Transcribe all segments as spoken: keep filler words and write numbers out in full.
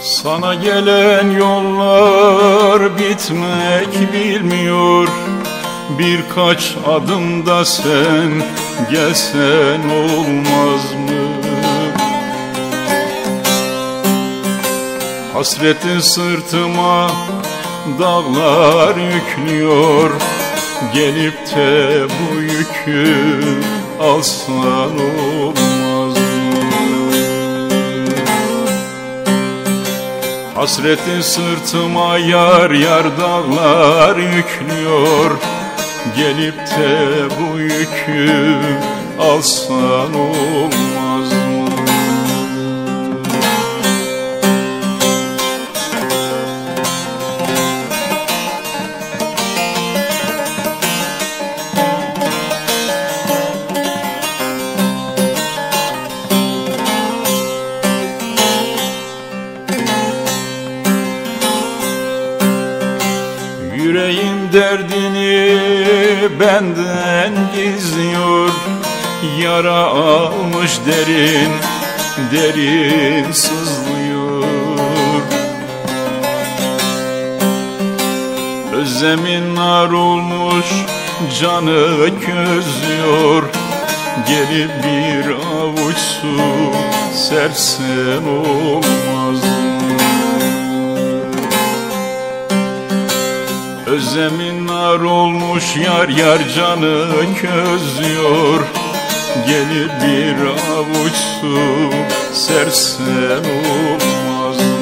Sana gelen yollar bitmek bilmiyor. Birkaç adımda sen gelsen olmaz mı? Hasretin sırtıma dağlar yüklüyor. Gelip de bu yükü alsan olmaz mı? Hasretin sırtıma yar yar dağlar yüklüyor. Gelip de bu yükü alsan olmaz mı? Yüreğim derdini benden gizliyor. Yara almış derin, derin sızlıyor. Özlemin nar olmuş, canı közlüyor. Gelip bir avuç su sersen olmaz mı? Özlemin nar olmuş, yar yar canı közlüyor. Gelip bir avuç su sersen olmaz mı?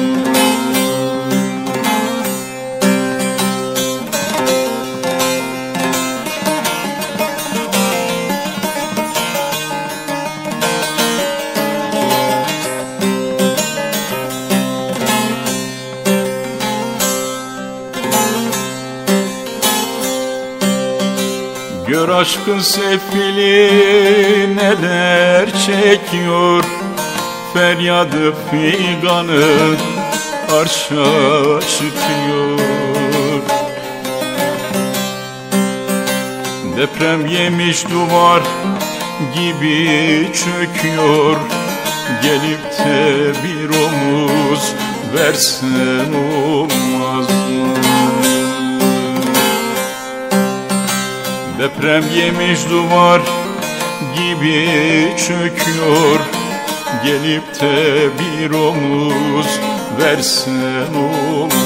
Gör aşkın sefili neler çekiyor. Feryadı figanı arşa çıkıyor. Deprem yemiş duvar gibi çöküyor. Gelip de bir omuz versen olmaz mı? Deprem yemiş duvar gibi çöküyor. Gelip de bir omuz versen olur.